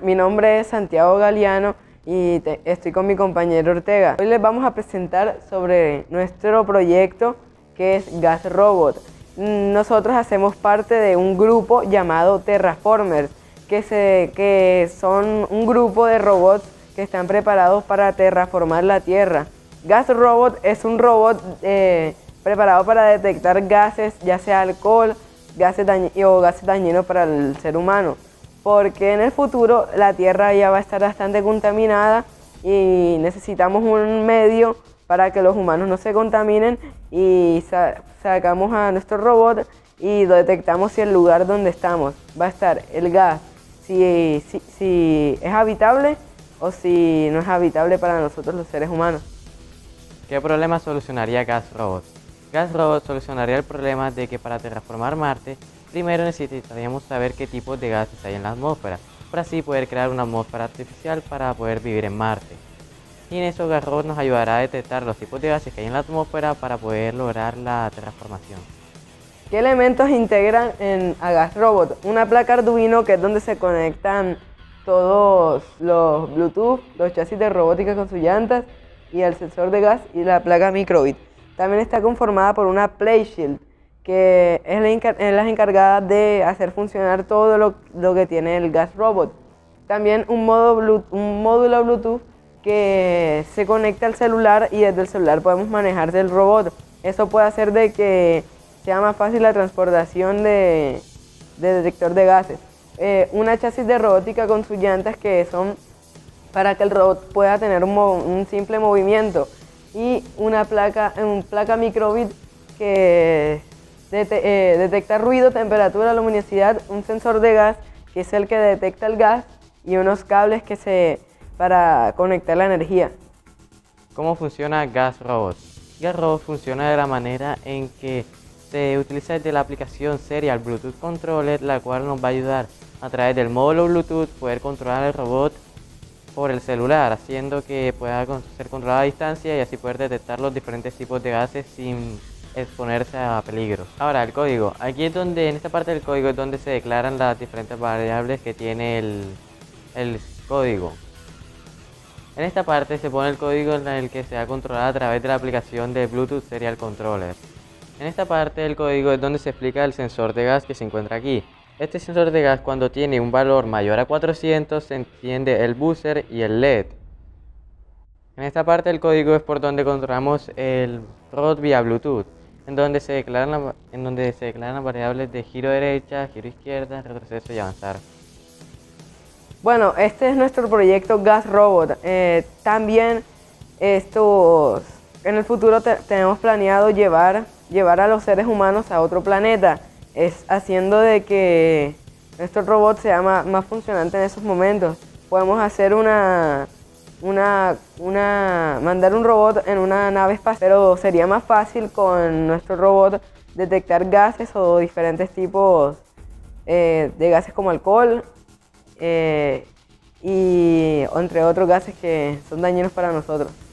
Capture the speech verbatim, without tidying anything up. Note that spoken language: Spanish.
buenas, mi nombre es Santiago Galeano y te, estoy con mi compañero Ortega. Hoy les vamos a presentar sobre nuestro proyecto que es Gas Robot. Nosotros hacemos parte de un grupo llamado Terraformers, que, se, que son un grupo de robots que están preparados para terraformar la Tierra. Gas Robot es un robot eh, preparado para detectar gases, ya sea alcohol, gases o gases dañinos para el ser humano, porque en el futuro la Tierra ya va a estar bastante contaminada y necesitamos un medio para que los humanos no se contaminen, y sa sacamos a nuestro robot y detectamos si el lugar donde estamos va a estar el gas, si, si, si es habitable o si no es habitable para nosotros los seres humanos. ¿Qué problema solucionaría Gas Robot? Gas Robot solucionaría el problema de que para terraformar Marte, primero necesitaríamos saber qué tipos de gases hay en la atmósfera, para así poder crear una atmósfera artificial para poder vivir en Marte. Y en eso Gas Robot nos ayudará a detectar los tipos de gases que hay en la atmósfera para poder lograr la terraformación. ¿Qué elementos integran en a Gas Robot? Una placa Arduino, que es donde se conectan todos los Bluetooth, los chasis de robótica con sus llantas y el sensor de gas, y la placa Microbit. También está conformada por una PlayShield, que es la, es la encargada de hacer funcionar todo lo, lo que tiene el Gas Robot. También un, modo Bluetooth, un módulo Bluetooth que se conecta al celular, y desde el celular podemos manejar del robot. Eso puede hacer de que sea más fácil la transportación de, de detector de gases. Eh, una chasis de robótica con sus llantas, que son para que el robot pueda tener un, un simple movimiento, y una placa, una placa Microbit que dete, eh, detecta ruido, temperatura, luminosidad, un sensor de gas que es el que detecta el gas, y unos cables que se para conectar la energía. ¿Cómo funciona Gas Robot? Gas Robot funciona de la manera en que se utiliza desde la aplicación Serial Bluetooth Controller, la cual nos va a ayudar a través del módulo Bluetooth poder controlar el robot por el celular, haciendo que pueda ser controlado a distancia y así poder detectar los diferentes tipos de gases sin exponerse a peligros. Ahora, el código. Aquí es donde, en esta parte del código es donde se declaran las diferentes variables que tiene el, el código. En esta parte se pone el código en el que se va a controlar a través de la aplicación de Bluetooth Serial Controller. En esta parte del código es donde se explica el sensor de gas que se encuentra aquí. Este sensor de gas, cuando tiene un valor mayor a cuatrocientos, se enciende el buzzer y el L E D. En esta parte del código es por donde controlamos el robot vía Bluetooth, en donde se declaran, la, en donde se declaran las variables de giro derecha, giro izquierda, retroceso y avanzar. Bueno, este es nuestro proyecto Gas Robot. Eh, también estos, en el futuro te, tenemos planeado llevar, llevar a los seres humanos a otro planeta, es haciendo de que nuestro robot sea más, más funcionante en esos momentos. Podemos hacer una, una, una, mandar un robot en una nave espacial, pero sería más fácil con nuestro robot detectar gases o diferentes tipos eh, de gases como alcohol, Eh, y entre otros gases que son dañinos para nosotros.